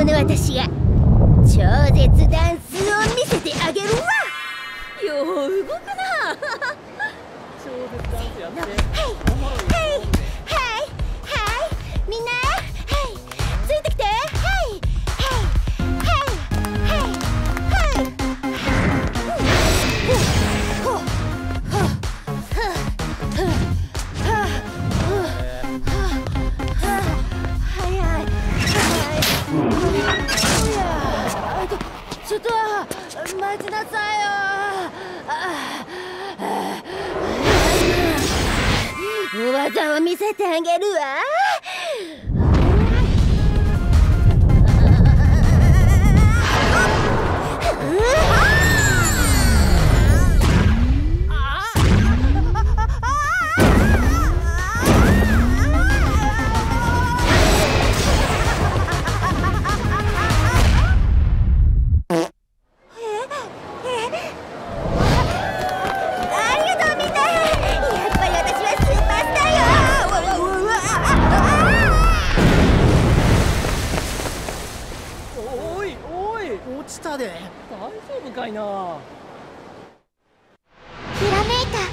この私が超絶ダンスを見せてあげるわ。よう動くな。 超絶ダンスやって。 はいはいみんな、はいついてきて。はいちょっと待ちなさいよ。技を見せてあげるわ。 落ちたで。大丈夫かいな。 ひらめいた。